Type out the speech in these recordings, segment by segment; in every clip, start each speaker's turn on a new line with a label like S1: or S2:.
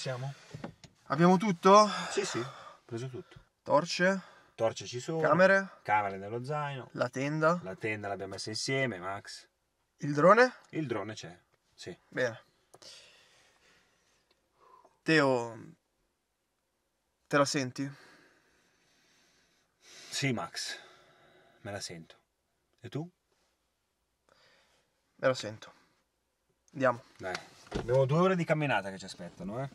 S1: siamo?
S2: Abbiamo tutto?
S1: Sì, sì, ho preso tutto.
S2: Torce?
S1: Torce ci sono.
S2: Camere?
S1: Camere nello zaino.
S2: La tenda?
S1: La tenda l'abbiamo messa insieme, Max.
S2: Il drone?
S1: Il drone c'è, sì.
S2: Bene. Teo, te la senti?
S1: Sì, Max, me la sento. E tu?
S2: Me la sento. Andiamo.
S1: Dai, abbiamo 2 ore di camminata che ci aspettano, eh.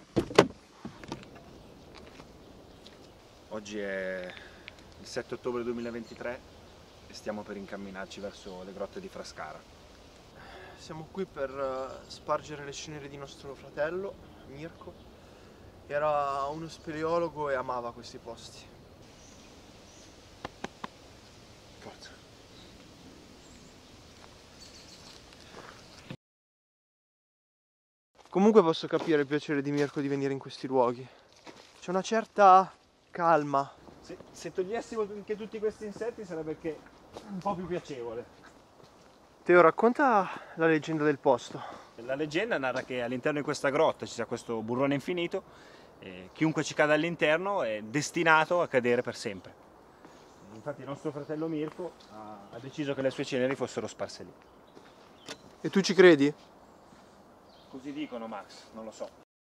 S1: Oggi è il 7 ottobre 2023 e stiamo per incamminarci verso le grotte di Frascara.
S2: Siamo qui per spargere le ceneri di nostro fratello, Mirko. Era uno speleologo e amava questi posti.
S1: Forza.
S2: Comunque posso capire il piacere di Mirko di venire in questi luoghi. C'è una certa calma.
S1: Se togliessimo anche tutti questi insetti sarebbe che un po' più piacevole.
S2: Teo, racconta la leggenda del posto.
S1: La leggenda narra che all'interno di questa grotta ci sia questo burrone infinito e chiunque ci cade all'interno è destinato a cadere per sempre. Infatti il nostro fratello Mirko ha deciso che le sue ceneri fossero sparse lì.
S2: E tu ci credi?
S1: Così dicono, Max, non lo so.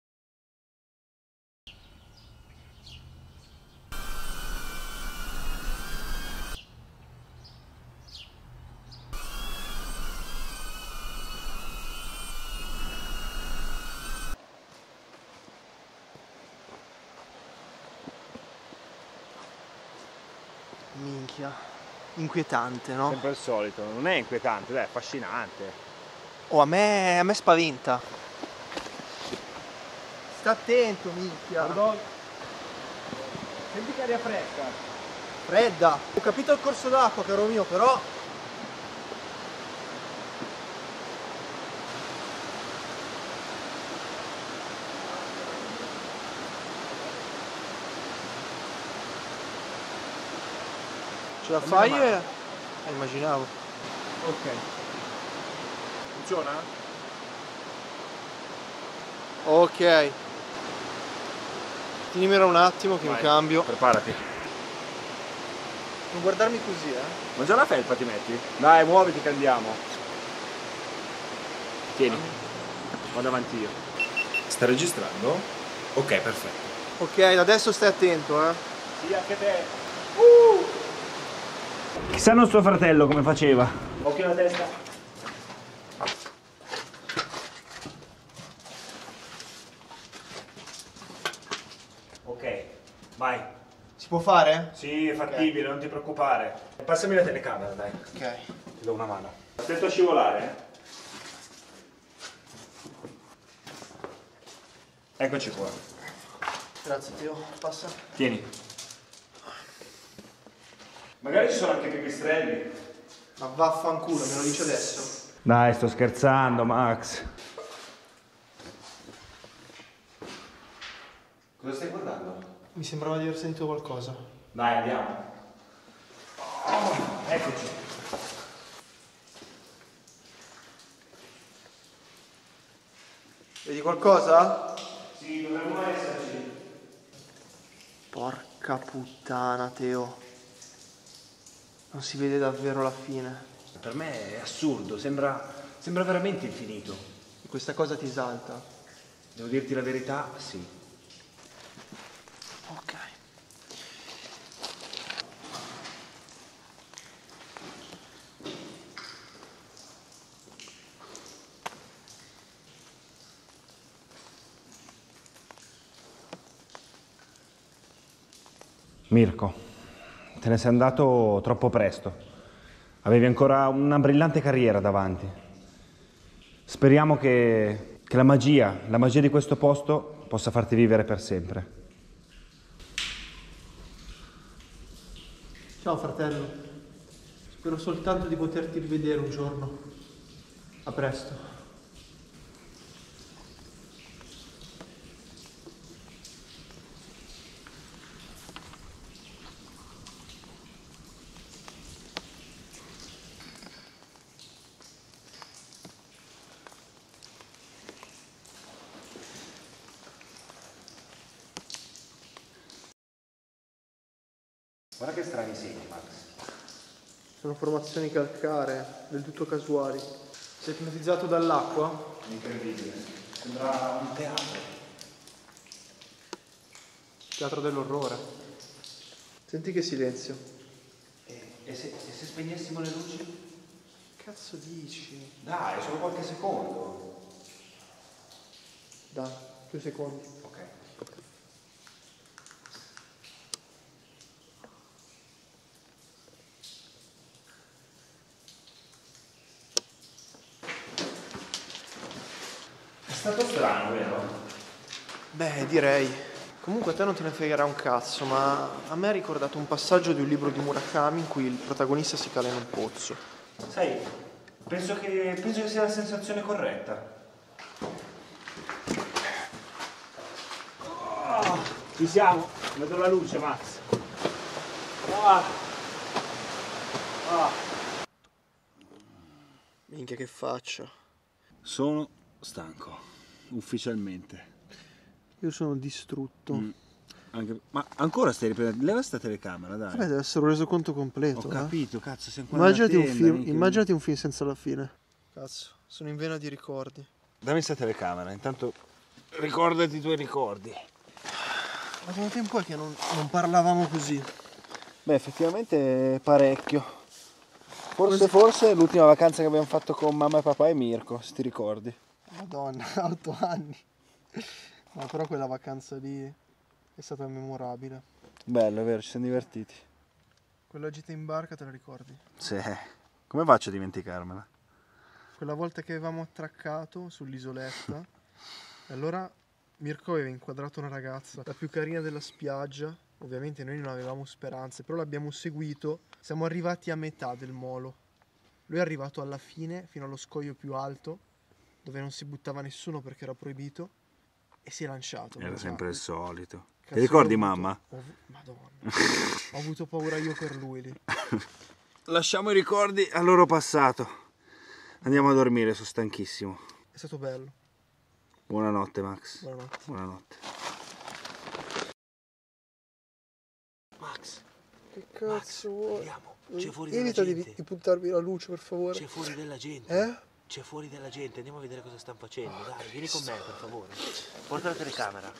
S2: Minchia, inquietante, no?
S1: Sempre il solito, non è inquietante, dai, è affascinante.
S2: Oh, a me spaventa. Sta attento, minchia.
S1: Pardon. Senti che aria fresca.
S2: Fredda. Ho capito il corso d'acqua, caro mio, però... Ce la fai? Immaginavo.
S1: Ok. Funziona?
S2: Ok. Tienimelo un attimo che
S1: Vai.
S2: mi cambio.
S1: Preparati.
S2: Non guardarmi così,
S1: Ma già la felpa ti metti? Dai, muoviti che andiamo. Tieni, vado avanti io. Sta registrando? Ok, perfetto.
S2: Ok, adesso stai attento,
S1: Sì, anche te. Chissà nostro fratello come faceva. Occhio alla testa. Ok, vai.
S2: Si può fare?
S1: Sì, è fattibile, non ti preoccupare. Passami la telecamera, dai.
S2: Ok.
S1: Ti do una mano. Attento a scivolare, Eccoci qua.
S2: Grazie, Teo. Passa.
S1: Tieni. Magari ci sono anche pipistrelli.
S2: Ma vaffanculo, me lo dici adesso?
S1: Dai, sto scherzando, Max. Cosa stai guardando?
S2: Mi sembrava di aver sentito qualcosa.
S1: Dai, andiamo. Eccoci.
S2: Vedi qualcosa?
S1: Sì, dovremmo esserci.
S2: Porca puttana, Teo. Non si vede davvero la fine.
S1: Per me è assurdo, sembra veramente infinito.
S2: Questa cosa ti esalta.
S1: Devo dirti la verità, sì.
S2: Ok.
S1: Mirko, te ne sei andato troppo presto. Avevi ancora una brillante carriera davanti. Speriamo che la magia di questo posto possa farti vivere per sempre.
S2: Ciao fratello. Spero soltanto di poterti rivedere un giorno. A presto.
S1: Guarda che strani segni, Max.
S2: Sono formazioni calcaree, del tutto casuali. Sei ipnotizzato dall'acqua?
S1: Incredibile. Sembra un teatro.
S2: Teatro dell'orrore. Senti che silenzio.
S1: E se spegnessimo le luci?
S2: Che cazzo dici?
S1: Dai, solo qualche secondo.
S2: Dai, 2 secondi.
S1: Ok. È stato strano, vero?
S2: Beh, direi. Comunque a te non te ne fregherà un cazzo, ma a me ha ricordato un passaggio di un libro di Murakami in cui il protagonista si cala in un pozzo.
S1: Sai, penso che sia la sensazione corretta. Oh, ci siamo, vedo la luce, Max.
S2: Minchia che faccia.
S3: Sono stanco, ufficialmente.
S2: Io sono distrutto.
S3: Ma ancora stai riprendendo? Leva sta telecamera, dai.
S2: Vabbè, deve essere un resoconto completo.
S3: Ho capito, cazzo, siamo qua
S2: Immaginati
S3: nella
S2: un
S3: tenda,
S2: film, immaginati un film senza la fine. Cazzo, sono in vena di ricordi.
S3: Dammi sta telecamera, intanto ricordati i tuoi ricordi.
S2: Ma quanto tempo è che non parlavamo così?
S3: Beh, effettivamente parecchio. Forse l'ultima vacanza che abbiamo fatto con mamma e papà e Mirko, se ti ricordi.
S2: Madonna, 8 anni. Ma però quella vacanza lì è stata memorabile.
S3: Bello, è vero, ci siamo divertiti.
S2: Quella gita in barca te la ricordi?
S3: Sì. Come faccio a dimenticarmela?
S2: Quella volta che avevamo attraccato sull'isoletta e allora Mirko aveva inquadrato una ragazza, la più carina della spiaggia. Ovviamente noi non avevamo speranze, però l'abbiamo seguito. Siamo arrivati a metà del molo. Lui è arrivato alla fine, fino allo scoglio più alto, dove non si buttava nessuno perché era proibito, e si è lanciato.
S3: Era sempre il solito.
S2: Cazzo,
S3: Ti ricordi
S2: io ho
S3: mamma?
S2: Madonna, ho avuto paura io per lui lì.
S3: Lasciamo i ricordi al loro passato. Andiamo a dormire, sono stanchissimo.
S2: È stato bello.
S3: Buonanotte, Max.
S2: Buonanotte.
S3: Buonanotte.
S1: Max,
S2: Che cazzo vuoi?
S1: vediamo. C'è fuori della
S2: Evita
S1: gente.
S2: di puntarmi la luce, per favore.
S1: C'è fuori della gente.
S2: Eh?
S1: C'è fuori della gente, andiamo a vedere cosa stanno facendo. Dai, vieni con me, per favore. Porta la telecamera.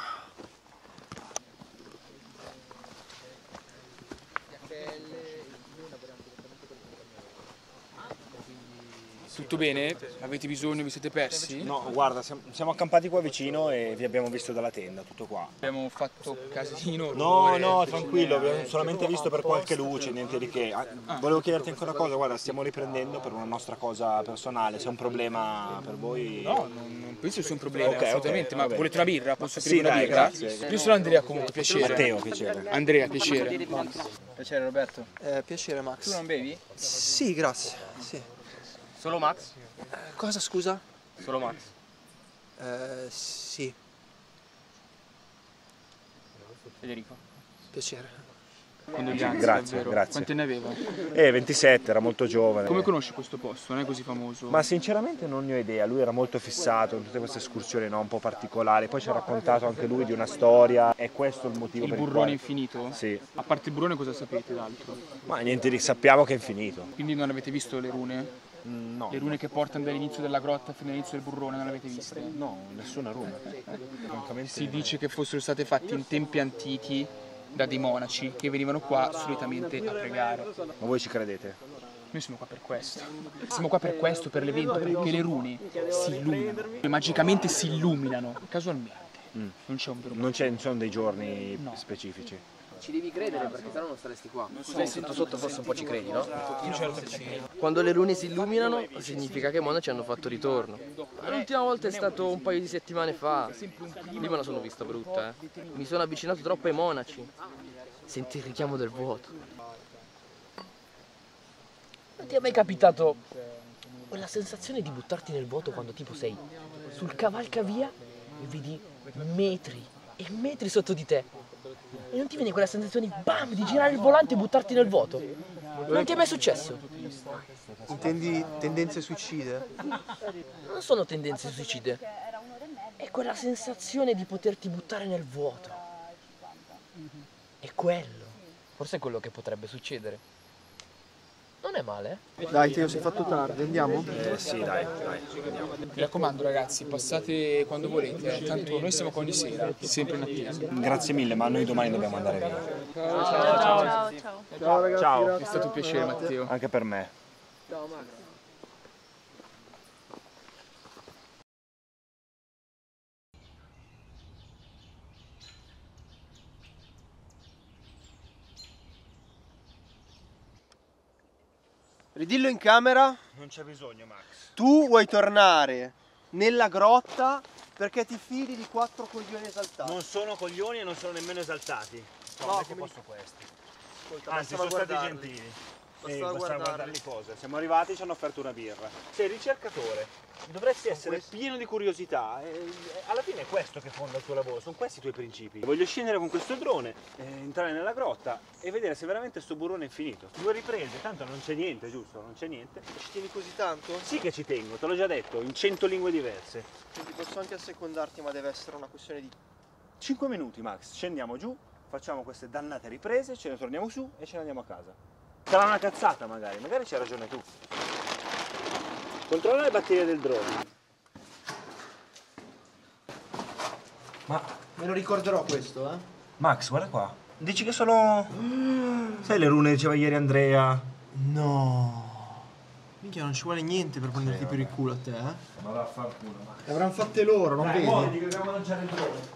S4: Tutto bene? Avete bisogno? Vi siete persi?
S1: No, guarda, siamo accampati qua vicino e vi abbiamo visto dalla tenda, tutto qua.
S4: Abbiamo fatto casino.
S1: No,
S4: rumore,
S1: no, tranquillo, abbiamo solamente visto per qualche luce, niente di che. Volevo chiederti ancora una cosa, guarda, stiamo riprendendo per una nostra cosa personale, se è un problema per voi...
S4: No, non penso sia un problema,
S1: Ok,
S4: assolutamente.
S1: va
S4: Ma
S1: bene.
S4: volete una birra? Posso
S1: Sì,
S4: offrire una
S1: dai,
S4: birra?
S1: grazie.
S4: Io sono Andrea comunque, piacere.
S1: Matteo, piacere.
S4: Andrea, piacere.
S5: Piacere Roberto.
S2: Piacere, Max.
S5: Tu non bevi?
S2: Sì, grazie. Sì.
S5: Solo Max?
S2: Cosa, scusa?
S5: Solo Max.
S2: Sì,
S5: Federico.
S2: piacere.
S4: Condoglianze,
S1: Grazie,
S4: davvero.
S1: grazie.
S4: Quanti ne aveva?
S1: 27, era molto giovane.
S4: Come conosci questo posto? Non è così famoso?
S1: Ma sinceramente non ne ho idea, lui era molto fissato in tutte queste escursioni no, un po' particolari, poi ci ha raccontato anche lui di una storia, è questo il motivo
S4: Il
S1: per il
S4: burrone
S1: quale...
S4: infinito?
S1: Sì,
S4: A parte il burrone cosa sapete d'altro?
S1: ma niente, sappiamo che è infinito.
S4: Quindi non avete visto le rune?
S1: No,
S4: Le rune che portano dall'inizio della grotta fino all'inizio del burrone non le avete viste?
S1: no, nessuna runa. Francamente
S4: Si dice che fossero state fatte in tempi antichi da dei monaci che venivano qua solitamente a pregare.
S1: Ma voi ci credete?
S4: Noi siamo qua per questo. Siamo qua per questo, per l'evento, perché le rune si illuminano. E magicamente si illuminano. Casualmente. Non c'è un vero
S1: Non sono dei giorni specifici.
S5: Ci devi credere perché sennò non staresti qua. Sotto sotto forse un po' ci credi, no? Quando le rune si illuminano significa che i monaci hanno fatto ritorno. L'ultima volta è stato un paio di settimane fa. Lì me la sono vista brutta, Mi sono avvicinato troppo ai monaci. Senti il richiamo del vuoto. Non ti è mai capitato quella sensazione di buttarti nel vuoto quando tipo sei sul cavalcavia e vedi metri e metri sotto di te? E non ti viene quella sensazione di bam, di girare il volante e buttarti nel vuoto? Non ti è mai successo?
S2: Intendi tendenze suicide?
S5: Non sono tendenze suicide. È quella sensazione di poterti buttare nel vuoto. È quello. Forse è quello che potrebbe succedere. Non è male, eh?
S2: Dai Teo, sei fatto tardi, andiamo?
S1: Sì, dai, andiamo.
S4: Mi raccomando ragazzi, passate quando volete, tanto noi siamo qua ogni sera, sempre in attesa.
S1: Grazie mille, ma noi domani dobbiamo andare via.
S6: Ciao.
S2: Ciao ragazzi,
S1: Ciao.
S2: grazie.
S4: È stato un piacere Matteo.
S1: Anche per me.
S2: Ciao Max. Ridillo in camera,
S1: Non c'è bisogno, Max.
S2: tu vuoi tornare nella grotta perché ti fidi di 4 coglioni esaltati.
S1: Non sono coglioni e non sono nemmeno esaltati.
S2: No,
S1: Non è che
S2: come-
S1: posso questi.
S2: Ascolta,
S1: Anzi,
S2: bastava
S1: sono stati
S2: guardarli.
S1: gentili.
S2: Bastava
S1: Bastava
S2: guardarli.
S1: guardarli cosa. Siamo arrivati e ci hanno offerto una birra. Sei ricercatore. Dovresti essere pieno di curiosità. Alla fine è questo che fonda il tuo lavoro. Sono questi i tuoi principi. Voglio scendere con questo drone, entrare nella grotta e vedere se veramente sto burrone è finito. 2 riprese, tanto non c'è niente, giusto? Non c'è niente.
S2: Ci tieni così tanto?
S1: Sì che ci tengo, te l'ho già detto, in 100 lingue diverse.
S2: Senti, posso anche assecondarti, ma deve essere una questione di...
S1: 5 minuti, Max. Scendiamo giù, facciamo queste dannate riprese, ce ne torniamo su e ce ne andiamo a casa. Sarà una cazzata magari c'hai ragione tu. Controlla le batterie del drone. Ma
S2: Me lo ricorderò questo, eh?
S1: Max, guarda qua. Dici che sono... Sai le rune diceva ieri Andrea?
S2: No. Minchia, non ci vuole niente per prenderti per il culo a te, eh?
S1: Ma vaffanculo, Max.
S2: Le avranno fatte loro, non vedi?
S1: Muoviti che dobbiamo lanciare il drone.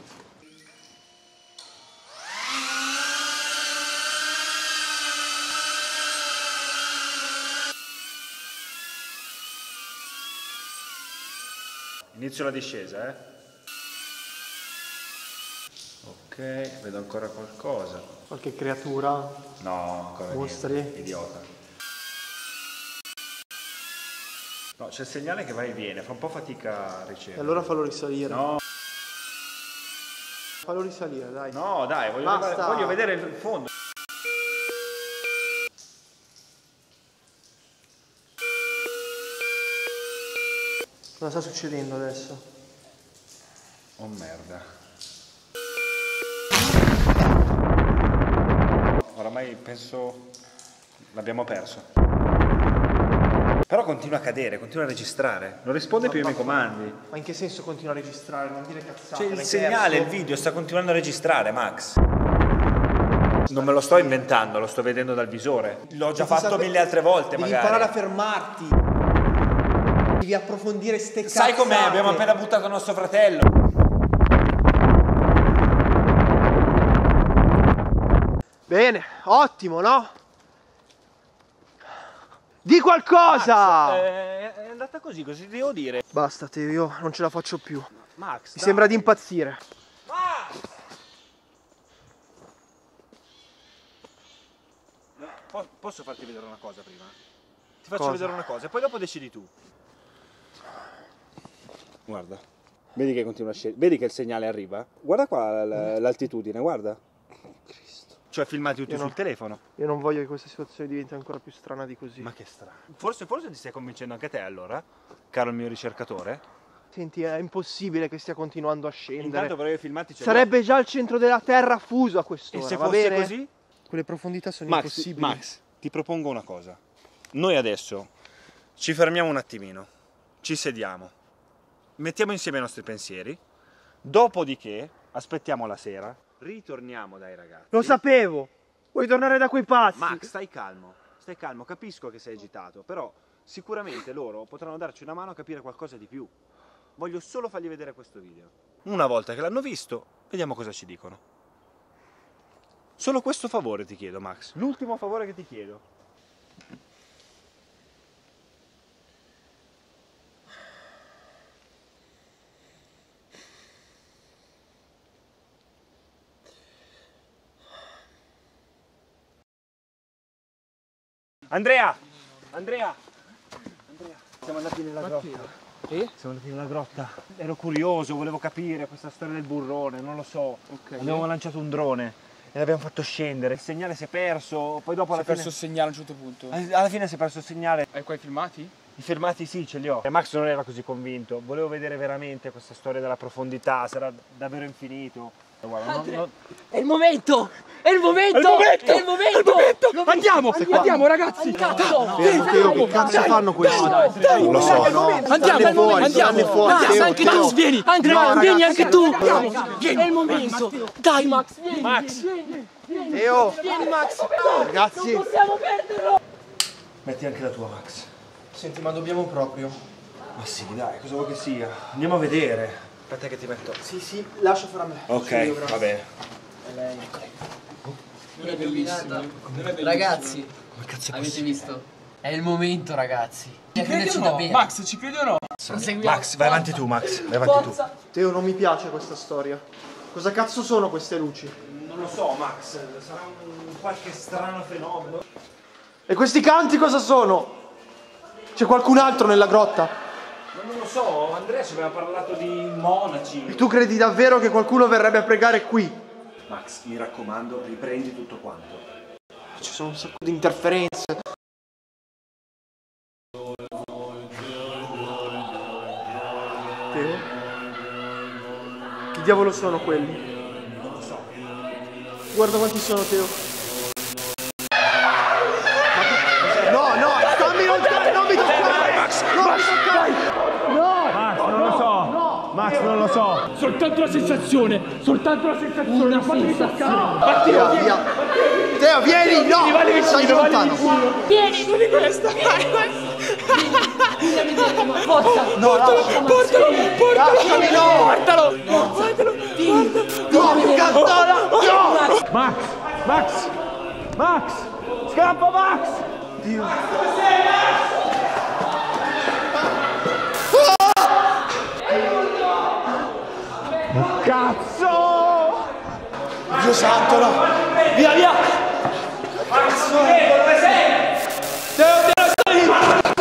S1: Inizio la discesa, eh? Ok, vedo ancora qualcosa.
S2: Qualche creatura.
S1: No, ancora
S2: Mostri?
S1: niente, idiota. No, c'è il segnale che va e viene, fa un po' fatica a
S2: E
S1: ricevere.
S2: allora fallo risalire.
S1: No,
S2: Fallo risalire, dai.
S1: no, dai,
S2: Basta.
S1: voglio vedere il fondo.
S2: Cosa sta succedendo adesso?
S1: Oh merda. Oramai penso l'abbiamo perso. Però continua a cadere, continua a registrare. Non risponde più ai miei comandi.
S2: Ma in che senso continua a registrare? Non dire cazzate.
S1: Cioè il
S2: l'hai
S1: segnale, il
S2: perso?
S1: video sta continuando a registrare, Max. Non me lo sto inventando, lo sto vedendo dal visore. L'ho già fatto 1000 altre volte,
S2: Devi
S1: magari.
S2: imparare a fermarti. Devi approfondire ste cazzate.
S1: Sai com'è? Abbiamo appena buttato nostro fratello.
S2: Bene, ottimo, no? Di qualcosa!
S1: È andata così ti devo dire.
S2: Basta, Teo, io non ce la faccio più.
S1: Max,
S2: Mi sembra di impazzire.
S1: Posso farti vedere una cosa prima? Ti faccio
S2: Cosa?
S1: vedere una cosa e poi dopo decidi tu. Guarda. Vedi che continua a scendere. Vedi che il segnale arriva? Guarda qua l'altitudine, guarda.
S2: Cristo.
S1: Cioè filmati tutti
S2: Io no.
S1: sul telefono.
S2: Io non voglio che questa situazione diventi ancora più strana di così.
S1: Ma che strano. Forse ti stai convincendo anche te allora, caro il mio ricercatore?
S2: Senti, è impossibile che stia continuando a scendere.
S1: Intanto però io filmati ce
S2: Sarebbe già al centro della Terra fuso a
S1: l'ho.
S2: quest'ora,
S1: E se
S2: va
S1: fosse
S2: bene?
S1: così?
S2: Quelle profondità sono
S1: Max,
S2: impossibili.
S1: Max, ti propongo una cosa. Noi adesso ci fermiamo un attimino, ci sediamo, mettiamo insieme i nostri pensieri, dopodiché aspettiamo la sera, ritorniamo dai ragazzi.
S2: Lo sapevo! Vuoi tornare da quei pazzi?
S1: Max, stai calmo, capisco che sei agitato, però sicuramente loro potranno darci una mano a capire qualcosa di più. Voglio solo fargli vedere questo video. Una volta che l'hanno visto, vediamo cosa ci dicono. Solo questo favore ti chiedo, Max. L'ultimo favore che ti chiedo. Andrea! Siamo andati nella grotta. Siamo andati nella grotta. Ero curioso, volevo capire questa storia del burrone, non lo so. Abbiamo lanciato un drone e l'abbiamo fatto scendere. Il segnale si è perso, poi dopo alla
S4: Si è
S1: fine...
S4: perso il segnale a un certo punto.
S1: Alla fine si è perso il segnale.
S4: Hai qua i filmati?
S1: I fermati sì, ce li ho. E Max non era così convinto. Volevo vedere veramente questa storia della profondità, sarà davvero infinito.
S5: È il momento! È il momento! È il momento!
S4: Andiamo ragazzi!
S5: Cazzo!
S2: Teo, che cazzo fanno questi?
S1: Non lo so.
S5: Andiamo!
S2: Max,
S5: Anche tu! Vieni! Vieni anche tu! È il momento! Dai Max! Vieni!
S2: Teo!
S5: Vieni Max!
S2: Ragazzi!
S5: Non possiamo perderlo!
S1: Metti anche la tua, Max.
S2: Senti, ma dobbiamo proprio.
S1: Ma sì, dai, cosa vuoi che sia? Andiamo a vedere. Aspetta che ti metto.
S2: Sì, lascia fare a me.
S1: Ok, va bene.
S5: Ragazzi,
S1: Come cazzo è
S5: avete
S1: possibile?
S5: visto? È il momento ragazzi!
S4: Ci credi o no? Max, ci credi o no?
S1: Max, vai avanti tu, Max. Vai avanti tu.
S2: Teo, non mi piace questa storia. Cosa cazzo sono queste luci?
S1: Non lo so, Max. Sarà qualche strano fenomeno.
S2: E questi canti cosa sono? C'è qualcun altro nella grotta?
S1: Non lo so, Andrea ci aveva parlato di monaci.
S2: E tu credi davvero che qualcuno verrebbe a pregare qui?
S1: Max, mi raccomando, riprendi tutto quanto.
S2: Ci sono un sacco di interferenze. Teo? Chi diavolo sono quelli?
S1: Non lo so.
S2: Guarda quanti sono, Teo. No, stammi lontano, non mi toccare! Max, non mi toccare!
S1: Max, non lo so. Max, non lo so.
S4: Soltanto la sensazione! Soltanto la sensazione!
S5: Una sensazione!
S2: Via. Teo, vieni! No! Stai lontano!
S5: Vieni! Non di questa! Forza!
S2: No,
S5: Portalo!
S2: lasciami, no!
S5: Portalo!
S2: No, che cazzola! No!
S1: Max! Scappa, Max! Cazzo!
S2: Dio santo, no! Via!
S1: Max, dove sei?
S2: Teo, stai lì!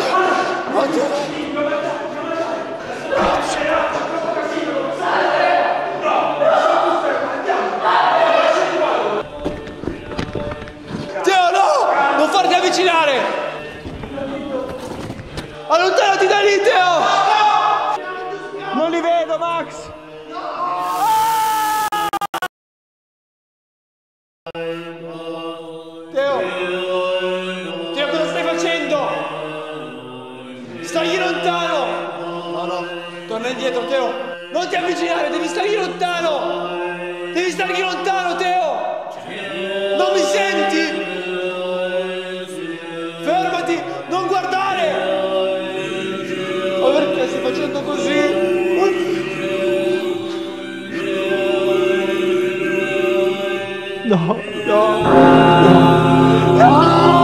S2: Teo, no! Non farti avvicinare! Allontanati da lì, Teo!
S1: Non li vedo, Max!
S2: Teo, cosa stai facendo? Stai lontano! No, torna indietro, Teo! Non ti avvicinare, devi stargli lontano! Devi stargli lontano, Teo! Non mi senti? Fermati! Non guardare! Ma perché stai facendo così? No!